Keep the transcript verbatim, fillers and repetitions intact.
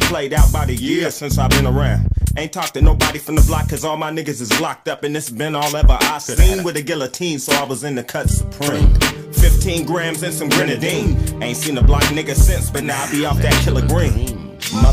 played out by the year since I've been around. Ain't talked to nobody from the block cause all my niggas is locked up and it's been all ever I seen with a guillotine, so I was in the cut supreme. Fifteen grams and some grenadine. Ain't seen a block nigga since, but now I be off that killer green.